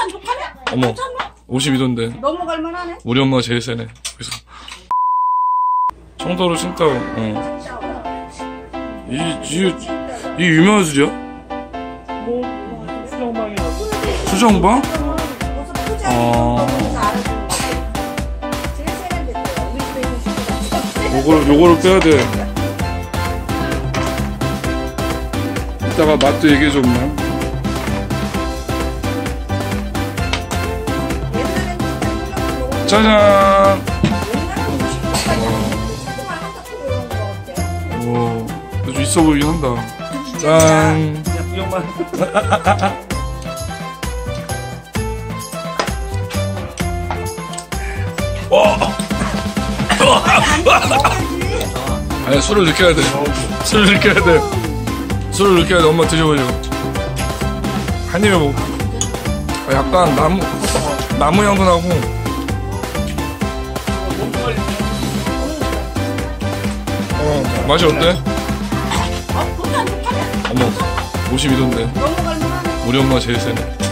안 좋다네? 어머, 52도인데 넘어갈 만하네? 우리 엄마가 제일 세네. 그래서 청도로 칭따오. 이 유명한 술이야? 수정방? 요거를 빼야 돼. 이따가 맛도 얘기해줘, 엄마. 짜잔! 오, 아주 있어 보이긴 한다. 짠! 아니, 술을 느껴야 돼. 술을 느껴야 돼. 술을 느껴야 돼. 엄마 드셔보죠. 한 입에 먹어. 약간 나무 향도 나고. 맛이 어때? 어머, 52도인데 우리 엄마가 제일 세네.